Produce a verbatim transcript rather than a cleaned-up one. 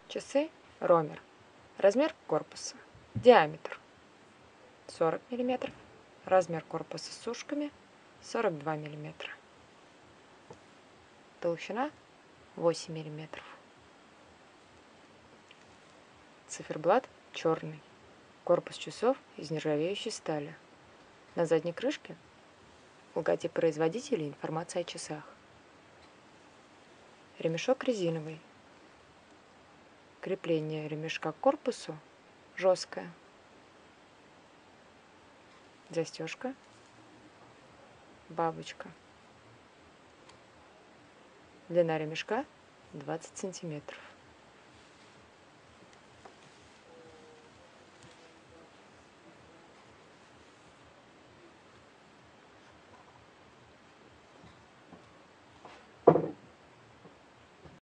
Часы Ромер. Размер корпуса. Диаметр сорок миллиметров. Размер корпуса с ушками сорок два миллиметра. Толщина восемь миллиметров. Циферблат черный. Корпус часов из нержавеющей стали. На задней крышке логотип производителя и информация о часах. Ремешок резиновый. Крепление ремешка к корпусу жесткое. Застежка. Бабочка. Длина ремешка двадцать сантиметров.